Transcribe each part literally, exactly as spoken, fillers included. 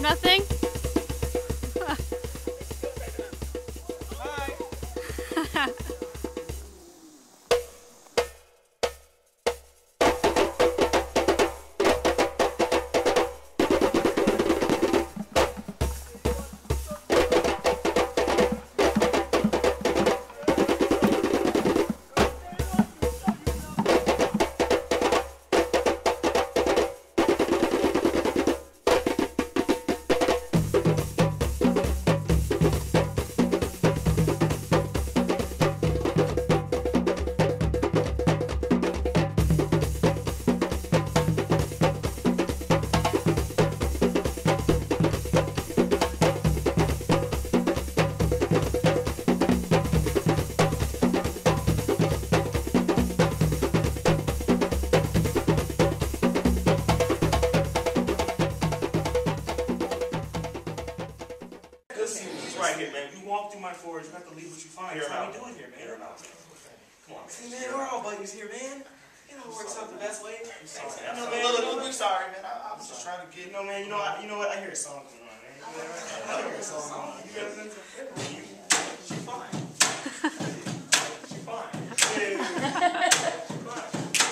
Nothing? Right here, man. You walk through my forge, you have to leave what you find. That's how we do it here, man. Come on. See, man, we're all buddies here, man. You know, it works out the best way. Thanks, man. You know, man, look, look, we're sorry, man. I, I'm just trying to get, you know, man. You know, I, you know what? I hear a song coming on, man. You know, I hear a song coming on. You guys listen to it? She's fine. She's fine. Hey. She's fine.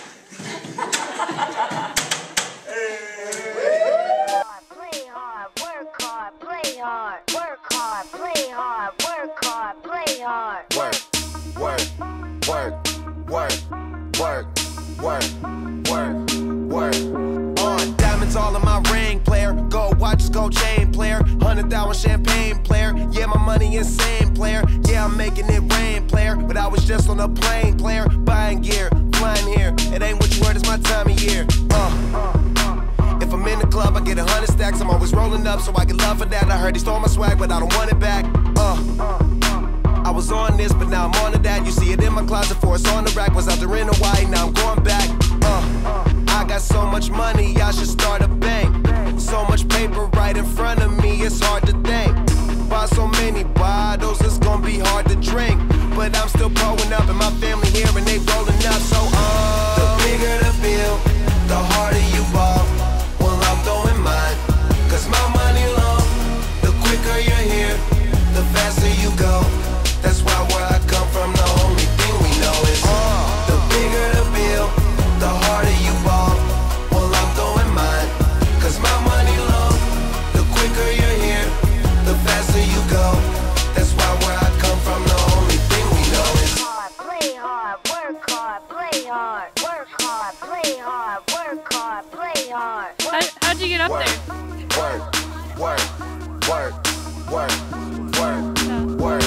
Play hard, work hard, play hard, work hard, play hard, work hard, play hard. Work, work, work, work, work, work, work, work. On diamonds all in my ring, player. Gold watches, gold chain, player. Hundred thousand champagne, player. Yeah, my money insane, player. Yeah, I'm making it rain, player. But I was just on a plane, player. Buying gear, flying here. It ain't what you heard, it's my time of year. Uh. If I'm in the club, I get a hundred stacks. I'm always rolling up, so I get love for that. I heard he stole my swag, but I don't want it back. Uh. I was on this, but now I'm on to that. You see it in my closet, for it's on the rack. Was out there in Hawaii, now I'm going back. Uh, I got so much money, I should start a bank. So much paper right in front of me, it's hard to think. Buy so many bottles, it's gonna be hard to drink. But I'm still pulling up, and my family here, and they rolling up. So uh, the bigger the bill, the harder you ball. Well, I'm throwing mine, cause my money long. The quicker you're here, the faster you go. That's why where I come from, the only thing we know is uh, the bigger the bill, the harder you ball. Well, I'm throwing mine, cause my money long. The quicker you're here, the faster you go. That's why where I come from, the only thing we know is hard, play hard, work hard, play hard, work hard, play hard, work hard, play hard. How, how'd you get up work, there? Work, work, work, work, work, work.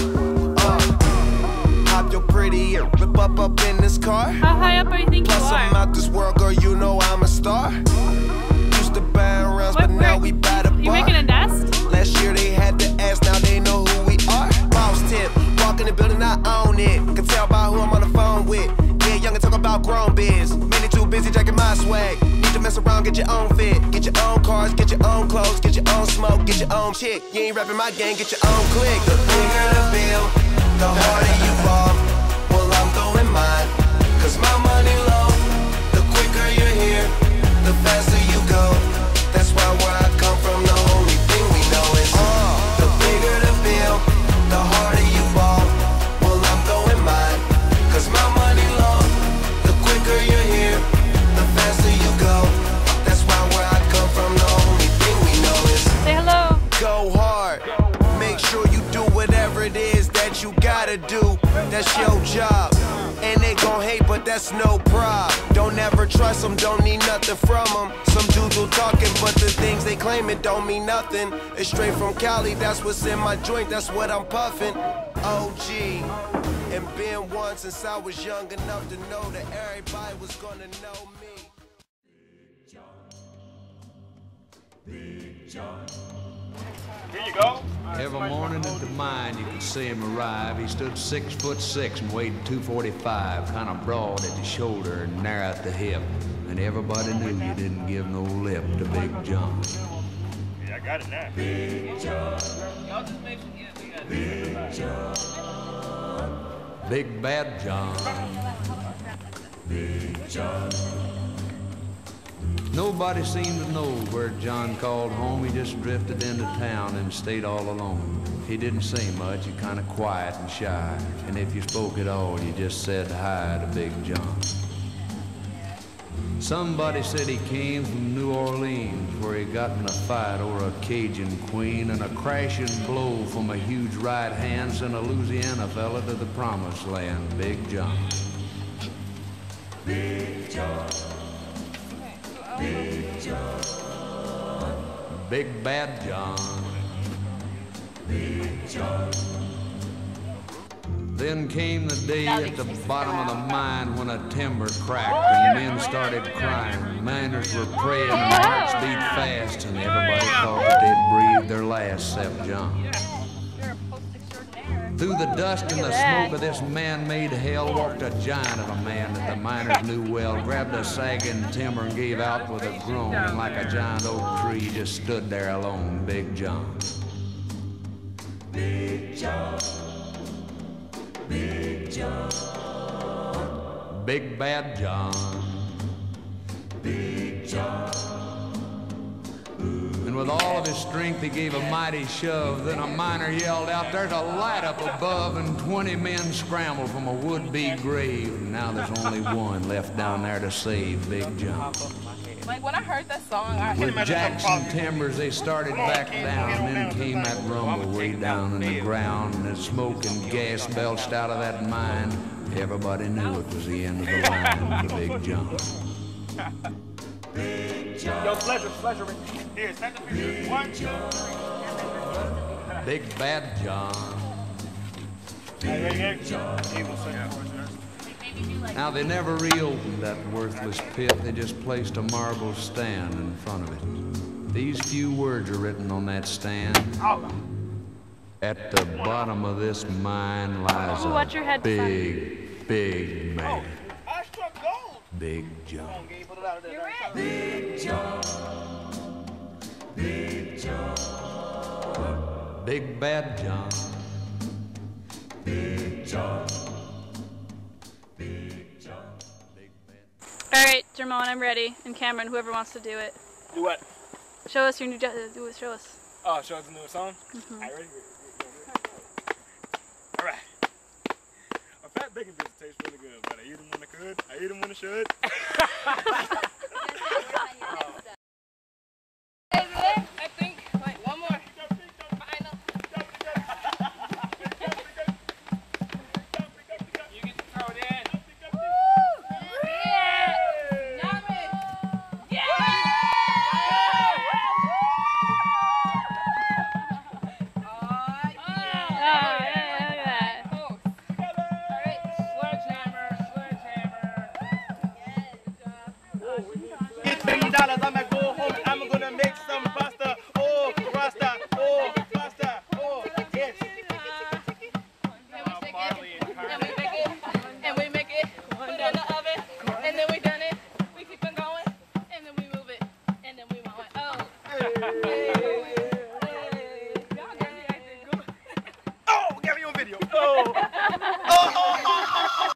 You're pretty and rip up up in this car. How high up do you think Plus you are? I'm out this world, girl, you know I'm a star. Used to buy rounds, What, but now where, we buy the bar. You making a nest? Last year they had to ask, now they know who we are. Boss tip, walk in the building, I own it. Can tell by who I'm on the phone with. Yeah, young and talk about grown biz. Many too busy jacking my swag. Need to mess around, get your own fit. Get your own cars, get your own clothes, get your own smoke, get your own chick. You ain't rapping my gang, get your own click. The bigger the bill, the harder you fall. Well, I'm throwing mine, cause my money long. The quicker you're here, the faster you go. That's why where I come from, the only thing we know is uh, the bigger the bill, the harder you ball. Well, I'm throwing mine, cause my money long. The quicker you're here, the faster you go. That's why where I come from, the only thing we know is Say hello. go hard. Make sure you do whatever it is that you gotta do. That's your job. And they gon' hate, but that's no prob. Don't ever trust them, don't need nothing from them. Some dudes will talking, but the things they claim it don't mean nothing. It's straight from Cali, that's what's in my joint, that's what I'm puffing. O G, and been one since I was young enough to know that everybody was gonna know me. Big John. Big John. Here you go. Every morning at the mine, you could see him arrive. He stood six foot six and weighed two forty-five, kind of broad at the shoulder and narrow at the hip. And everybody knew you didn't give no lip to Big John. Yeah, I got it now. Big John. Big John. Big Bad John. Big John. Nobody seemed to know where John called home. He just drifted into town and stayed all alone. He didn't say much, he kind of quiet and shy. And if you spoke at all, you just said hi to Big John. Somebody said he came from New Orleans, where he got in a fight over a Cajun queen, and a crashing blow from a huge right hand sent a Louisiana fella to the promised land, Big John. Big John. Big John. Big Bad John. Big John. Then came the day at the bottom of the mine when a timber cracked and men started crying. Miners were praying and their hearts beat fast, and everybody thought that they'd breathed their last except John. Through the dust and the smoke of this man-made hell walked a giant of a man that the miners knew well, grabbed a sagging timber and gave out with a groan, and like a giant oak tree he just stood there alone, Big John. Big John. Big John. Big Bad John. Big John. And with all of his strength he gave a mighty shove. Then a miner yelled out, "There's a light up above," and twenty men scrambled from a would-be grave. And now there's only one left down there to save Big John. Like when I heard that song, I With Jackson timbers, they started back down, and then came that rumble way down in the ground, and the smoke and gas belched out of that mine. Everybody knew it was the end of the line for Big John. Big John. Yo, pleasure, pleasure. Here, stand up here. One, two, three. Big Bad John. Big John. Now, they never reopened that worthless pit. They just placed a marble stand in front of it. These few words are written on that stand. At the bottom of this mine lies Watch your a head, big, big man. I struck gold. Big John. Big John. Big John. Big Bad John. Big John. All right, Jermone, I'm ready. And Cameron, whoever wants to do it. Do what? Show us your new, do it, show us. Oh, show us the new song? Mm-hmm. All right, ready? All right. A fat bacon pizza tastes really good, but I eat them when I could. I eat them when I should. I think like one more. Final. You get to throw it in. I'm gonna go home. I'm gonna make some pasta. Oh, pasta. Oh, pasta. Oh, yes. And we make it. And we make it. Put it in the oven. And then we done it. We keep on going. And then we move it. And then we want it. Oh. Oh, we got me on video. Oh. Oh, oh, oh, oh.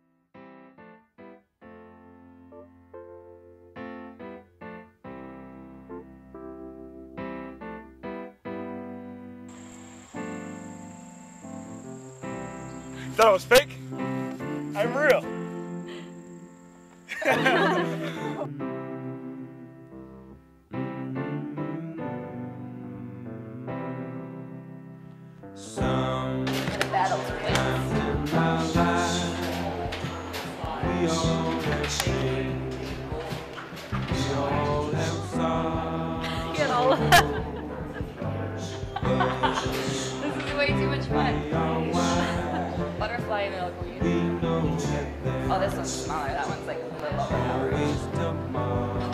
Thought I was fake? I'm real. Some Battles, in my life, we all have seen, we all have saw. Get all of that. This is way too much fun. Butterfly milkweed. Oh, this one's smaller. That one's like a little overpowered.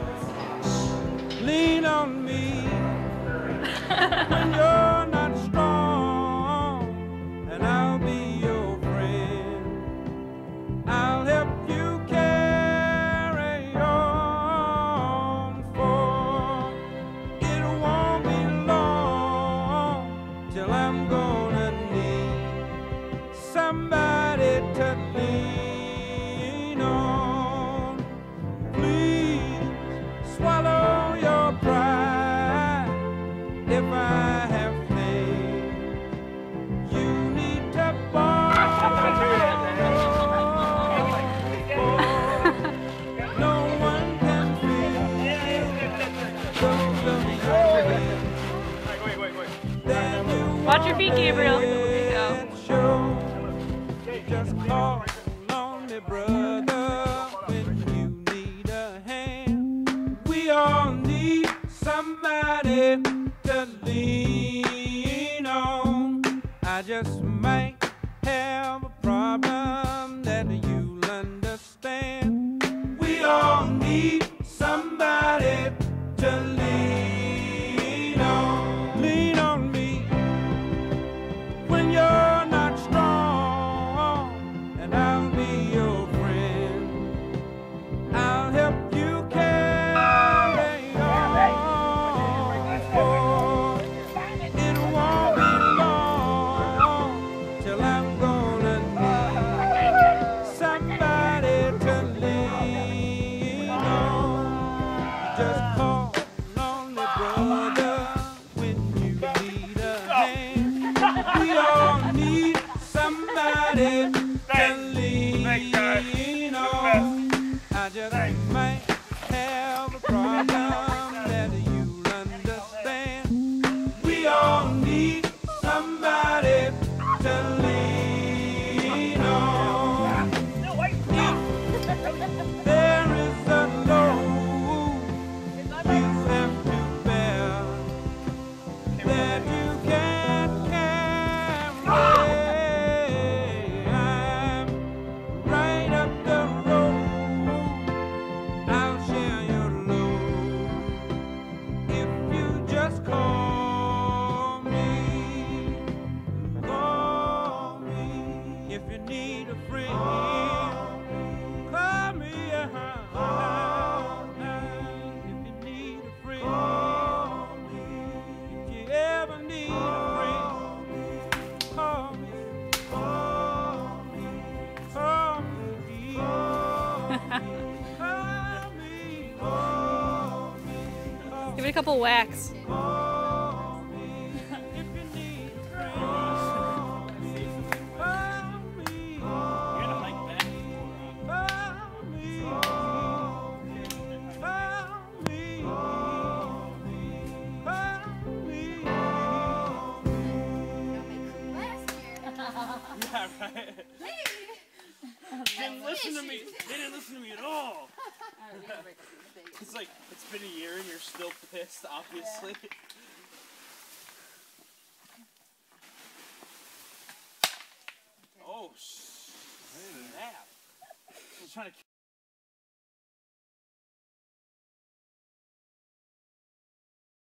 Lean on me when you're not strong, and I'll be your friend. I'll help you carry on, for it won't be long till I'm gonna need somebody to lean on. Please swallow Watch your feet, Gabriel. There you go. Just call on me, brother, when you need a hand. We all need somebody to lean on. I just might have a problem that you'll understand. We all need somebody to lean on. Lean on me when you're not strong, and I'll be your friend. I'll help you carry on, for it won't be long till I'm gonna need somebody to lean on. Just call on me, brother, when you need a hand. We all need somebody to lean on. I just might have a problem that you'll understand. We all need somebody to lean on. If there is a load you have to bear that you can't carry, I'm right up the road. I'll share your load if you just call me. Call me if you need a friend. Call me, uh-huh. If you need a friend. If you ever need a friend, call me. Call me. Call me. Call me. Call me. Give it a couple whacks. Call me if you need a friend. Call me. Call me. You're gonna hike back. Call me. Call me. Call me. Call me. Yeah, right. They didn't listen to me. They didn't listen to me at all. It's like, it's been a year and you're still pissed, obviously. Oh, snap. I was trying to